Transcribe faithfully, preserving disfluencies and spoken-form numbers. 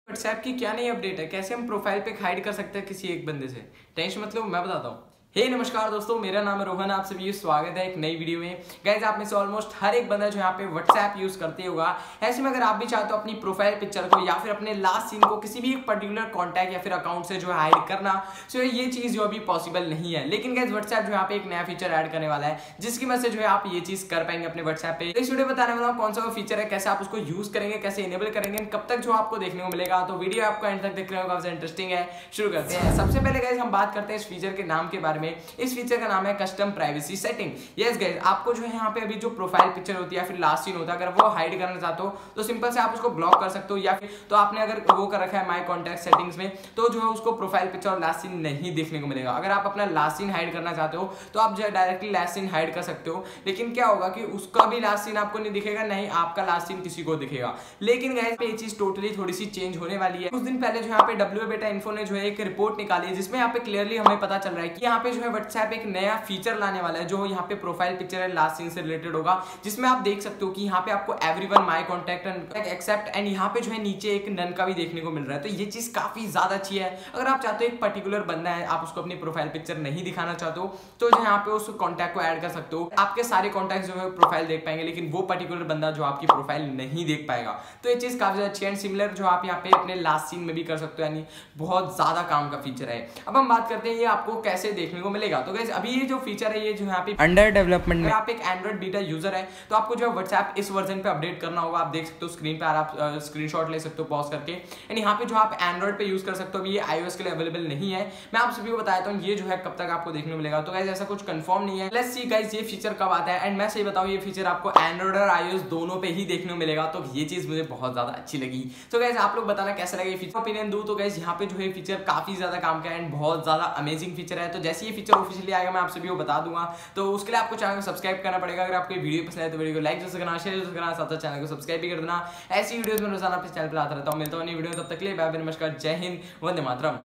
WhatsApp की क्या नई अपडेट है, कैसे हम प्रोफाइल पे हाइड कर सकते हैं किसी एक बंदे से। टेंशन मतलब मैं बताता हूँ। हे hey, नमस्कार दोस्तों, मेरा नाम है रोहन, आप सभी स्वागत है एक नई वीडियो में। गाइस आप में से ऑलमोस्ट हर एक बंदा जो यहाँ पे व्हाट्सएप यूज करते होगा। ऐसे में अगर आप भी चाहते हो अपनी प्रोफाइल पिक्चर को या फिर अपने लास्ट सीन को किसी भी एक पर्टिकुलर कॉन्टैक्ट या फिर अकाउंट से जो है हाइड करना, सो ये चीज जो अभी पॉसिबल नहीं है। लेकिन गाइस व्हाट्सएप जो यहाँ पे एक नया फीचर ऐड करने वाला है, जिसकी वजह से जो है आप ये चीज कर पाएंगे अपने व्हाट्सएप पे। इस वीडियो बताने वाला हूँ कौन सा वो फीचर है, कैसे आप उसको यूज करेंगे, कैसे इनेबल करेंगे, कब तक जो आपको देखने को मिलेगा। तो वीडियो आपको एंड तक देखने को काफी इंटरेस्टिंग है। शुरू करते हैं। सबसे पहले गाइस हम बात करते हैं इस फीचर के नाम के बारे में। इस फीचर का नाम है custom privacy setting. Yes guys, आपको जो है यहाँ पे अभी जो प्रोफाइल पिक्चर होती है या फिर लास्ट सीन होता है, अगर वो हाइड करना चाहते हो तो सिंपल से आप उसको ब्लॉक कर सकते हो, या फिर तो आपने अगर वो कर रखा है माय कॉन्टैक्ट सेटिंग्स में, तो जो है उसको प्रोफाइल पिक्चर और लास्ट सीन नहीं देखने को मिलेगा। अगर आप अपना लास्ट सीन हाइड करना चाहते हो तो आप जो है डायरेक्टली लास्ट सीन हाइड कर सकते हो, लेकिन क्या होगा कि उसका भी लास्ट सीन आपको नहीं दिखेगा, नहीं आपका लास्ट सीन किसी को दिखेगा। लेकिन गाइस ये चीज टोटली थोड़ी सी चेंज होने वाली है। कुछ दिन पहले जो यहाँ पे डब्ल्यू बेटा इन्फो ने जो है एक रिपोर्ट निकाली है, जिसमें यहाँ पे क्लियरली हमें पता चल रहा है कि यहाँ पे जो है व्हाट्सएप एक नया फीचर लाने वाला है, जो यहाँ पे प्रोफाइल पिक्चर है लास्ट सीन से रिलेटेड होगा, जिसमें आप देख सकते हो कि यहाँ पे आपको everyone my contact and except and यहाँ पे जो है नीचे एक नन का भी देखने को मिल रहा है। तो ये चीज काफी ज्यादा अच्छी है। अगर आप चाहते हो एक पर्टिकुलर बंदा है, आप उसको अपनी प्रोफाइल पिक्चर नहीं दिखाना चाहते हो, तो जो यहाँ पे उस कॉन्टैक्ट को ऐड कर सकते हो। आपके सारे कॉन्टैक्ट जो है प्रोफाइल देख पाएंगे, लेकिन वो पर्टिकुलर बंदा जो आपकी प्रोफाइल नहीं देख पाएगा। तो ये चीज काफी अच्छी है। सिमिलर जो आप यहाँ पे अपने लास्ट सीन में भी कर सकते हो, यानी बहुत ज्यादा काम का फीचर है। अब हम बात करते हैं ये आपको कैसे देखने को मिलेगा। तो गाइस अभी ये जो फीचर है ये जो यहाँ पे अंडर डेवलपमेंट में, आप एक एंड्रॉइड बीटा यूजर है तो आपको जो है व्हाट्सएप इस वर्जन पे अपडेट करना होगा। आप देख सकते हो स्क्रीन पे, आप स्क्रीनशॉट ले सकते हो पॉज करके। एंड यहाँ पे जो आप एंड्रॉइड पे यूज कर सकते हो, अभी ये आईओएस के लिए अवेलेबल नहीं है। मैं आप सभी को बताता हूँ ये जो है कब तक आपको देखने को मिलेगा। तो गाइस ऐसा कुछ कंफर्म नहीं है। लेट्स सी गाइस ये फीचर कब आता है। एंड मैं सही बताऊँ, ये फीचर आपको एंड्रॉइड और आईओएस दोनों पे ही देखने को मिलेगा। तो ये चीज मुझे बहुत ज्यादा अच्छी लगी। तो गाइस आप लोग बताना कैसा लगा ये फीचर, ओपिनियन दो। तो गाइस यहाँ पे जो है फीचर काफी ज्यादा काम का है एंड बहुत ज्यादा अमेजिंग फीचर है। तो जैसे ये फीचर ऑफिशियली आएगा मैं आप सभी को बता दूंगा। तो उसके लिए आपको चैनल को सब्सक्राइब करना पड़ेगा। अगर आपको वीडियो पसंद है तो वीडियो को लाइक जरूर करना, शेयर जरूर करना, साथ साथ चैनल को सब्सक्राइब भी कर देना। ऐसी वीडियोस में रोजाना अपने चैनल पर आता रहता हूँ। मिलता हूँ नई वीडियो, तब तक के लिए बाय बाय, नमस्कार, जय हिंद, वंदे मातरम।